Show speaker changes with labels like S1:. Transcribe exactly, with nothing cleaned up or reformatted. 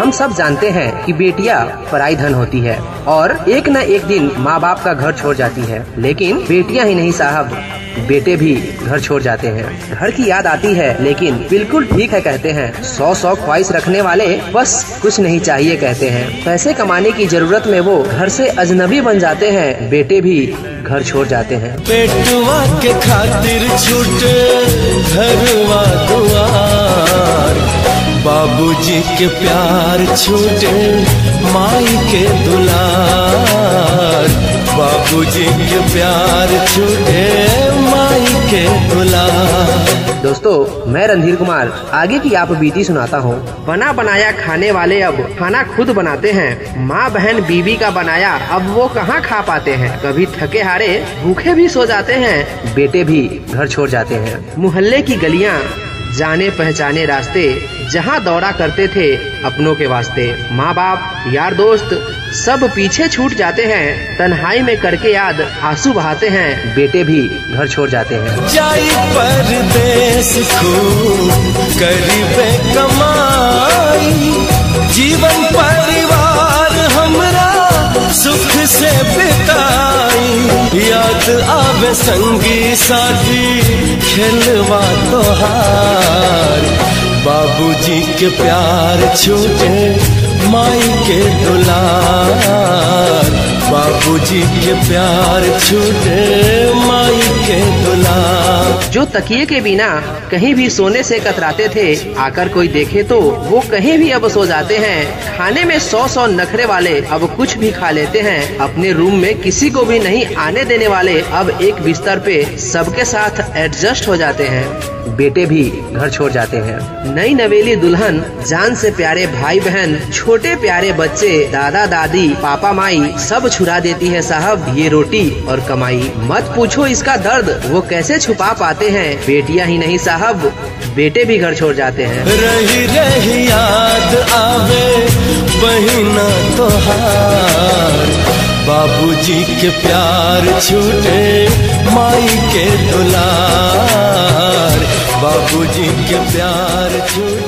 S1: हम सब जानते हैं कि बेटियां पराई धन होती है और एक न एक दिन माँ बाप का घर छोड़ जाती है, लेकिन बेटियां ही नहीं साहब, बेटे भी घर छोड़ जाते हैं। घर की याद आती है लेकिन बिल्कुल ठीक है कहते हैं। सौ सौ ख्वाहिश रखने वाले बस कुछ नहीं चाहिए कहते हैं। पैसे कमाने की जरूरत में वो घर से अजनबी बन जाते हैं, बेटे भी घर छोड़ जाते हैं।
S2: पेटवा के खातिर छूटे घरवा दुआर, बाबूजी के प्यार छूटे माई के दुलार, बाबूजी के प्यार छूटे माई के दुलार।
S1: दोस्तों, मैं रणधीर कुमार आगे की आप बीती सुनाता हूँ। बना बनाया खाने वाले अब खाना खुद बनाते हैं, माँ बहन बीवी का बनाया अब वो कहाँ खा पाते हैं। कभी थके हारे भूखे भी सो जाते हैं, बेटे भी घर छोड़ जाते हैं। मुहल्ले की गलियाँ, जाने पहचाने रास्ते, जहाँ दौड़ा करते थे अपनों के वास्ते। माँ बाप यार दोस्त सब पीछे छूट जाते हैं, तन्हाई में करके याद आंसू बहाते हैं, बेटे भी घर छोड़ जाते हैं।
S2: जाई परदेस खूब करीबे कमाई, जीवन परिवार हमरा सुख से बिताई, याद आवे संगी साथी खेलवा तोहार, बाबूजी के प्यार छूटे माई के दुलार, बाबूजी के प्यार छूटे माई के दुलार।
S1: जो तकिए के बिना कहीं भी सोने से कतराते थे, आकर कोई देखे तो वो कहीं भी अब सो जाते हैं। खाने में सौ सौ नखरे वाले अब कुछ भी खा लेते हैं। अपने रूम में किसी को भी नहीं आने देने वाले अब एक बिस्तर पे सबके साथ एडजस्ट हो जाते हैं, बेटे भी घर छोड़ जाते हैं। नई नवेली दुल्हन, जान से प्यारे भाई बहन, छोटे प्यारे बच्चे, दादा दादी, पापा माई सब छुड़ा देती है साहब ये रोटी और कमाई। मत पूछो इसका दर्द वो कैसे छुपा पाते हैं, बेटियां ही नहीं साहब, बेटे भी घर छोड़ जाते हैं।
S2: रही रही याद आवे बहिना तोहार, बाबूजी के प्यार छूटे माई के दुलार, बाबूजी के प्यार छूटे